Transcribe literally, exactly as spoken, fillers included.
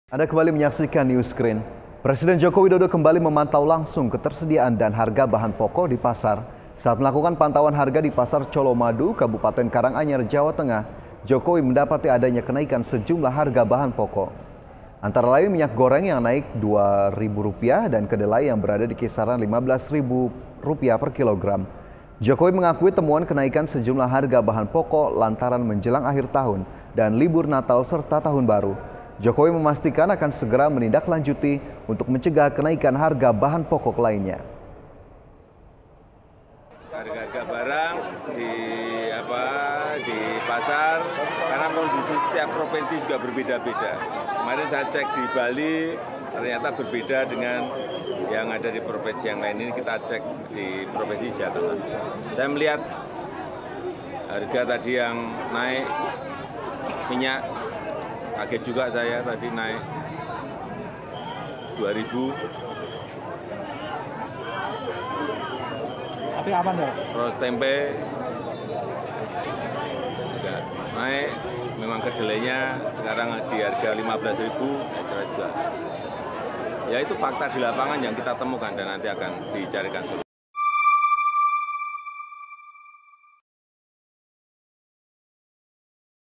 Anda kembali menyaksikan News Screen. Presiden Joko Widodo kembali memantau langsung ketersediaan dan harga bahan pokok di pasar. Saat melakukan pantauan harga di Pasar Colomadu, Kabupaten Karanganyar, Jawa Tengah, Jokowi mendapati adanya kenaikan sejumlah harga bahan pokok. Antara lain minyak goreng yang naik dua ribu rupiah dan kedelai yang berada di kisaran lima belas ribu rupiah per kilogram. Jokowi mengakui temuan kenaikan sejumlah harga bahan pokok lantaran menjelang akhir tahun dan libur Natal serta Tahun Baru. Jokowi memastikan akan segera menindaklanjuti untuk mencegah kenaikan harga bahan pokok lainnya. Harga-harga barang di apa di pasar karena kondisi setiap provinsi juga berbeda-beda. Kemarin saya cek di Bali ternyata berbeda dengan yang ada di provinsi yang lain. Ini kita cek di provinsi Jawa Tengah. Saya melihat harga tadi yang naik minyak, kaget juga saya tadi naik dua ribu. Tapi aman ya? Terus tempe juga naik, memang kedelainya sekarang di harga lima belas ribu, saya kira juga. Ya itu fakta di lapangan yang kita temukan dan nanti akan dicarikan solusi.